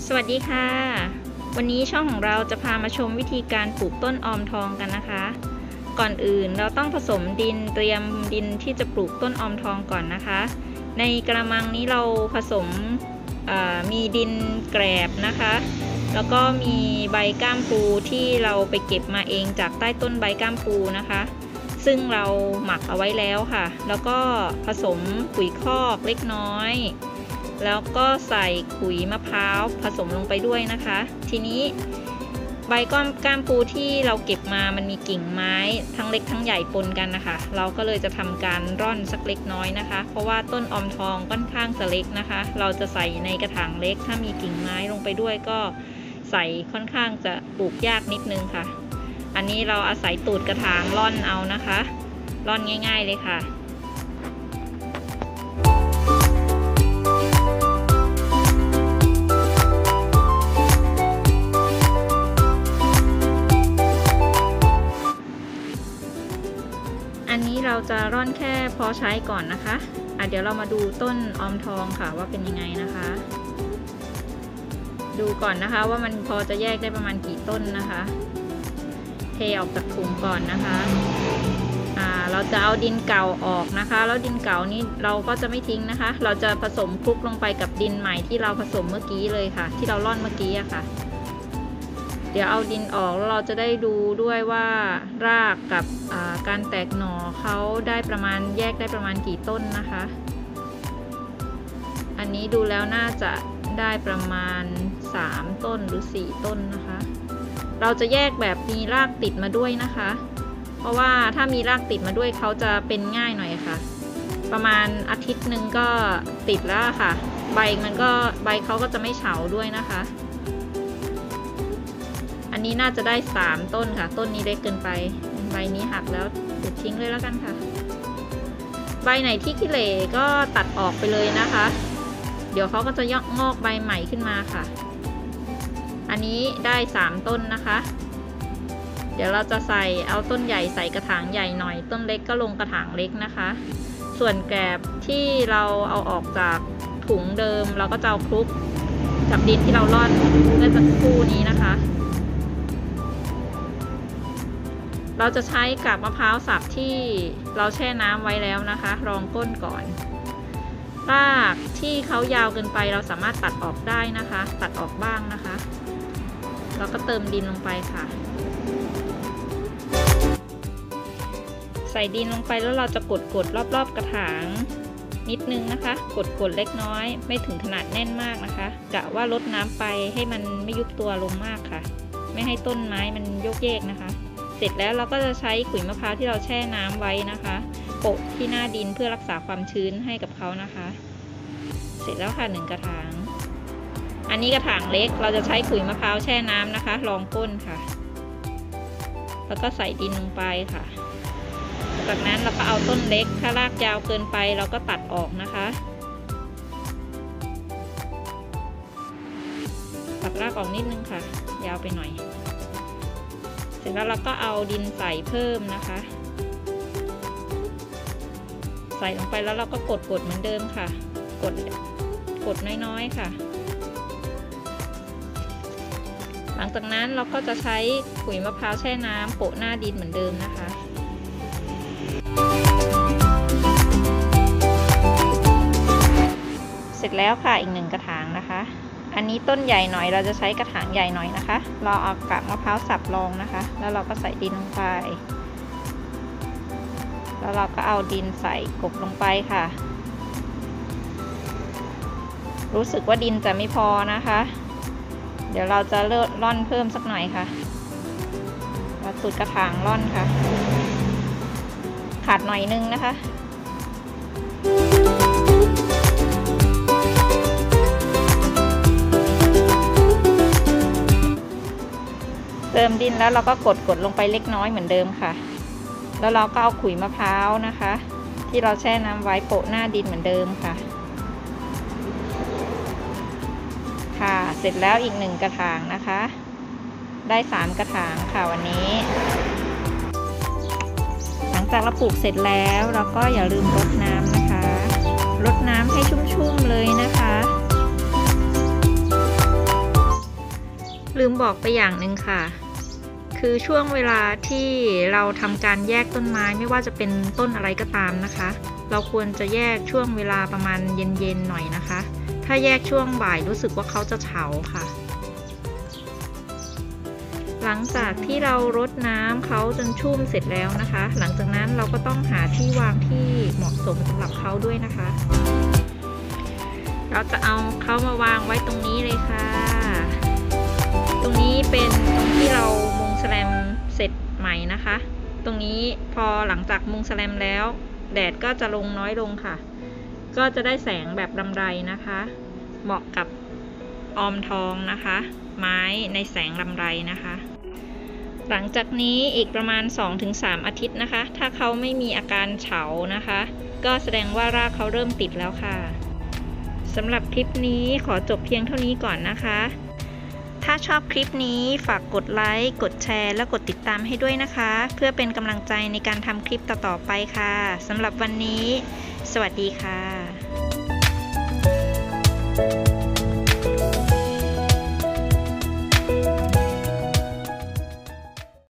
สวัสดีค่ะวันนี้ช่องของเราจะพามาชมวิธีการปลูกต้นออมทองกันนะคะก่อนอื่นเราต้องผสมดินเตรียมดินที่จะปลูกต้นออมทองก่อนนะคะในกระมังนี้เราผสมมีดินแกลบนะคะแล้วก็มีใบก้ามปูที่เราไปเก็บมาเองจากใต้ต้นใบก้ามปูนะคะซึ่งเราหมักเอาไว้แล้วค่ะแล้วก็ผสมปุ๋ยคอกเล็กน้อยแล้วก็ใส่ขุยมะพร้าวผสมลงไปด้วยนะคะทีนี้ใบก้ามปูที่เราเก็บมามันมีกิ่งไม้ทั้งเล็กทั้งใหญ่ปนกันนะคะเราก็เลยจะทำการร่อนสักเล็กน้อยนะคะเพราะว่าต้นออมทองค่อนข้างจะเล็กนะคะเราจะใส่ในกระถางเล็กถ้ามีกิ่งไม้ลงไปด้วยก็ใส่ค่อนข้างจะปลูกยากนิดนึงค่ะอันนี้เราอาศัยตูดกระถางร่อนเอานะคะร่อนง่ายๆเลยค่ะอันนี้เราจะร่อนแค่พอใช้ก่อนนะคะเดี๋ยวเรามาดูต้นออมทองค่ะว่าเป็นยังไงนะคะดูก่อนนะคะว่ามันพอจะแยกได้ประมาณกี่ต้นนะคะเทออกจากถุงก่อนนะคะเราจะเอาดินเก่าออกนะคะแล้วดินเก่านี้เราก็จะไม่ทิ้งนะคะเราจะผสมคลุกลงไปกับดินใหม่ที่เราผสมเมื่อกี้เลยค่ะที่เราร่อนเมื่อกี้อะค่ะเดี๋ยวเอาดินออกแล้วเราจะได้ดูด้วยว่ารากกับการแตกหน่อเขาได้ประมาณแยกได้ประมาณกี่ต้นนะคะอันนี้ดูแล้วน่าจะได้ประมาณ3ต้นหรือ4ต้นนะคะเราจะแยกแบบมีรากติดมาด้วยนะคะเพราะว่าถ้ามีรากติดมาด้วยเขาจะเป็นง่ายหน่อยค่ะประมาณอาทิตย์หนึ่งก็ติดแล้วค่ะใบเขาก็จะไม่เฉาด้วยนะคะอันนี้น่าจะได้3ต้นค่ะต้นนี้เล็กเกินไปใบนี้หักแล้วตัดทิ้งเลยแล้วกันค่ะใบไหนที่ขี้เหร่ก็ตัดออกไปเลยนะคะเดี๋ยวเขาก็จะงอกใบใหม่ขึ้นมาค่ะอันนี้ได้3ต้นนะคะเดี๋ยวเราจะเอาต้นใหญ่ใส่กระถางใหญ่หน่อยต้นเล็กก็ลงกระถางเล็กนะคะส่วนแกลบที่เราเอาออกจากถุงเดิมเราก็จะเอาคลุกกับดินที่เราร่อนเมื่อสักครู่นี้นะคะเราจะใช้กาบมะพร้าวสับที่เราแช่น้ำไว้แล้วนะคะรองก้นก่อนรากที่เขายาวเกินไปเราสามารถตัดออกได้นะคะตัดออกบ้างนะคะแล้วก็เติมดินลงไปค่ะใส่ดินลงไปแล้วเราจะกดรอบๆกระถางนิดนึงนะคะกดเล็กน้อยไม่ถึงขนาดแน่นมากนะคะกะว่าลดน้ำไปให้มันไม่ยุบตัวลงมากค่ะไม่ให้ต้นไม้มันโยกเยกนะคะเสร็จแล้วเราก็จะใช้ขุยมะพร้าวที่เราแช่น้ำไว้นะคะโปะที่หน้าดินเพื่อรักษาความชื้นให้กับเขานะคะเสร็จแล้วค่ะ1กระถางอันนี้กระถางเล็กเราจะใช้ขุยมะพร้าวแช่น้ำนะคะรองก้นค่ะแล้วก็ใส่ดินลงไปค่ะจากนั้นเราก็เอาต้นเล็กถ้ารากยาวเกินไปเราก็ตัดออกนะคะตัดรากออกนิดนึงค่ะยาวไปหน่อยเสร็จแล้วเราก็เอาดินใส่เพิ่มนะคะใส่ลงไปแล้วเราก็กดเหมือนเดิมค่ะกดน้อยๆค่ะหลังจากนั้นเราก็จะใช้ขุยมะพร้าวแช่น้ำโปะหน้าดินเหมือนเดิมนะคะเสร็จแล้วค่ะอีก1กระถางนะคะอันนี้ต้นใหญ่หน่อยเราจะใช้กระถางใหญ่หน่อยนะคะเราเอากาบมะพร้าวสับรองนะคะแล้วเราก็ใส่ดินลงไปแล้วเราก็เอาดินใส่กบลงไปค่ะรู้สึกว่าดินจะไม่พอนะคะเดี๋ยวเราจะร่อนเพิ่มสักหน่อยค่ะเราสุดกระถางร่อนค่ะขาดหน่อยนึงนะคะเติมดินแล้วเราก็กดลงไปเล็กน้อยเหมือนเดิมค่ะแล้วเราก็เอาขุยมะพร้าวนะคะที่เราแช่น้ำไว้โปะหน้าดินเหมือนเดิมค่ะค่ะเสร็จแล้วอีก1กระถางนะคะได้3กระถางค่ะวันนี้หลังจากเราปลูกเสร็จแล้วเราก็อย่าลืมรดน้ำนะคะรดน้ำให้ชุ่มๆเลยนะคะมบอกไปอย่างหนึ่งค่ะคือช่วงเวลาที่เราทำการแยกต้นไม้ไม่ว่าจะเป็นต้นอะไรก็ตามนะคะเราควรจะแยกช่วงเวลาประมาณเย็นๆหน่อยนะคะถ้าแยกช่วงบ่ายรู้สึกว่าเขาจะเฉาค่ะหลังจากที่เรารดน้ำเขาจนชุ่มเสร็จแล้วนะคะหลังจากนั้นเราก็ต้องหาที่วางที่เหมาะสมสำหรับเขาด้วยนะคะเราจะเอาเขามาวางไว้ตรงนี้เลยค่ะตรงนี้เป็นตรงที่เรามุงแสลมเสร็จใหม่นะคะตรงนี้พอหลังจากมุงแสลมแล้วแดดก็จะลงน้อยลงค่ะก็จะได้แสงแบบรำไรนะคะเหมาะกับออมทองนะคะไม้ในแสงรำไรนะคะหลังจากนี้อีกประมาณ 2-3 อาทิตย์นะคะถ้าเขาไม่มีอาการเฉานะคะก็แสดงว่ารากเขาเริ่มติดแล้วค่ะสำหรับคลิปนี้ขอจบเพียงเท่านี้ก่อนนะคะถ้าชอบคลิปนี้ฝากกดไลค์กดแชร์และกดติดตามให้ด้วยนะคะเพื่อเป็นกำลังใจในการทำคลิปต่อๆไปค่ะสำหรับวันนี้สวัสดีค่ะ